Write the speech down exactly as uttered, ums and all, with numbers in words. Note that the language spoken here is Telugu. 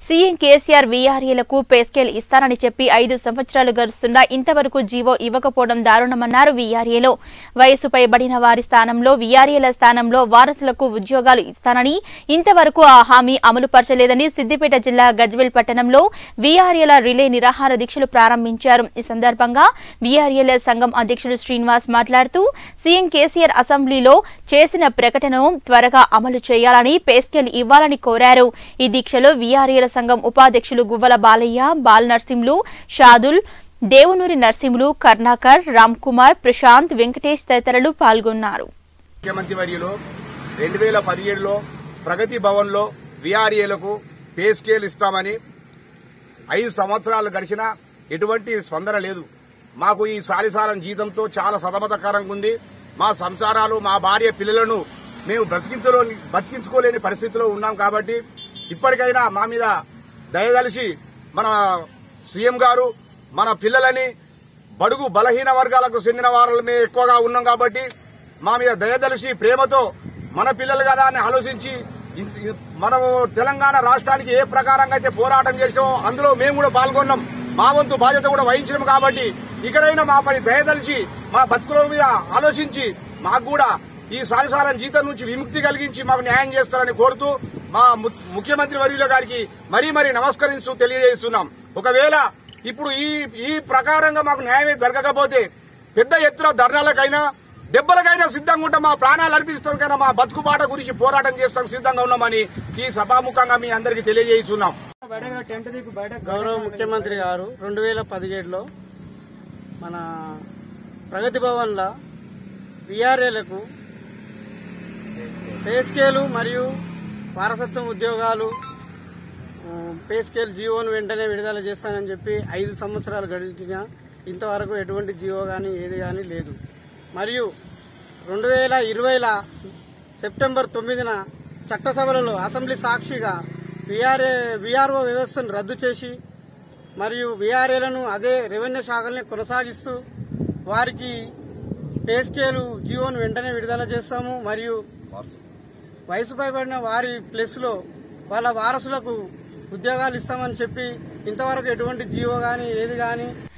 సీఎం కేసీఆర్ వీఆర్ఏలకు పే స్కేల్ ఇస్తారని చెప్పి ఐదు సంవత్సరాలు గడుస్తున్నా ఇంతవరకు జీవో ఇవ్వకపోవడం దారుణమన్నారు. వీఆర్ఏలో వయసు పైబడిన వారి స్థానంలో వీఆర్ఏల స్థానంలో వారసులకు ఉద్యోగాలు ఇస్తానని ఇంతవరకు ఆ హామీ అమలు పరచలేదని సిద్దిపేట జిల్లా గజ్వేల్ పట్టణంలో వీఆర్ఏల రిలే నిరాహార దీక్షలు ప్రారంభించారు. ఈ సందర్భంగా వీఆర్ఏల సంఘం అధ్యక్షుడు శ్రీనివాస్ మాట్లాడుతూ సీఎం కేసీఆర్ అసెంబ్లీలో చేసిన ప్రకటనను త్వరగా అమలు చేయాలని పే స్కేల్ ఇవ్వాలని కోరారు. ఈ దీక్షలో వీఆర్ఏల సంఘం ఉపాధ్యక్షులు గువ్వల బాలయ్య, బాల్ నర్సింహులు, షాదుల్, దేవునూరి నర్సింహులు, కర్ణాకర్, రామ్ కుమార్, ప్రశాంత్, వెంకటేష్ తదితరులు పాల్గొన్నారు. ముఖ్యమంత్రి వర్యులు రెండు వేల పదిహేడులో ప్రగతి భవన్ లో వీఆర్ఏలకు పే స్కేల్ ఇస్తామని ఐదు సంవత్సరాలు గడిచినా ఎటువంటి స్పందన లేదు. మాకు ఈ సాలిసాలం జీతంతో చాలా సతమతకరంగా ఉంది. మా సంసారాలు, మా భార్య పిల్లలను మేము బ్రతికించలో బతికించుకోలేని పరిస్థితిలో ఉన్నాం. కాబట్టి ఇప్పటికైనా మా మీద దయదలిచి మన సీఎం గారు మన పిల్లలని బడుగు బలహీన వర్గాలకు చెందిన వారమే ఎక్కువగా ఉన్నాం కాబట్టి మా మీద దయదలిచి ప్రేమతో మన పిల్లలు కదా అని ఆలోచించి మనము తెలంగాణ రాష్ట్రానికి ఏ ప్రకారంగా అయితే పోరాటం చేసామో అందులో మేము కూడా పాల్గొన్నాం. మా వంతు బాధ్యత కూడా వహించినాం. కాబట్టి ఇకనైనా మాపై దయదలిచి మా బతుకుల మీద ఆలోచించి మాకు కూడా ఈ సాలిసాలం జీతం నుంచి విముక్తి కలిగించి మాకు న్యాయం చేస్తారని కోరుతూ మా ముఖ్యమంత్రి వర్యుల గారికి మరీ మరీ నమస్కరిస్తూ తెలియజేస్తున్నాం. ఒకవేళ ఇప్పుడు ఈ ఈ ప్రకారంగా మాకు న్యాయమే జరగకపోతే పెద్ద ఎత్తున ధర్నాలకైనా దెబ్బలకైనా సిద్ధంగా ఉంటాం. మా ప్రాణాలు అర్పిస్తాం, మా బతుకుబాట గురించి పోరాటం చేస్తాం సిద్ధంగా ఉన్నామని ఈ సభాముఖంగా మీ అందరికీ తెలియజేస్తున్నాం. గౌరవ ముఖ్యమంత్రి గారు రెండు వేల పదిహేడులో మన ప్రగతి భవన్ లో వీఆర్ఏలకు పే స్కేలు మరియు వారసత్వం ఉద్యోగాలు పే స్కేల్ జీవోను వెంటనే విడుదల చేస్తానని చెప్పి ఐదు సంవత్సరాలు గడిచినా ఇంతవరకు ఎటువంటి జీవో కానీ ఏది కానీ లేదు. మరియు రెండు వేల ఇరవైల సెప్టెంబర్ తొమ్మిదిన చట్టసభలలో అసెంబ్లీ సాక్షిగా వీఆర్ఏ వీఆర్ఓ వ్యవస్థను రద్దు చేసి మరియు వీఆర్ఏలను అదే రెవెన్యూ శాఖల్ని కొనసాగిస్తూ వారికి పే స్కేలు జీవోను వెంటనే విడుదల చేస్తాము. మరియు వయసు పైబడిన వారి ప్లస్ లో వాళ్ళ వారసులకు ఉద్యోగాలు ఇస్తామని చెప్పి ఇంతవరకు ఎటువంటి జీవో గాని ఏది గాని